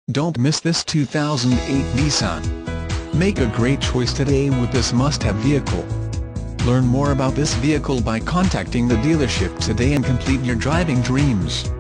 Don't miss this 2008 Nissan. Make a great choice today with this must-have vehicle. Learn more about this vehicle by contacting the dealership today and complete your driving dreams.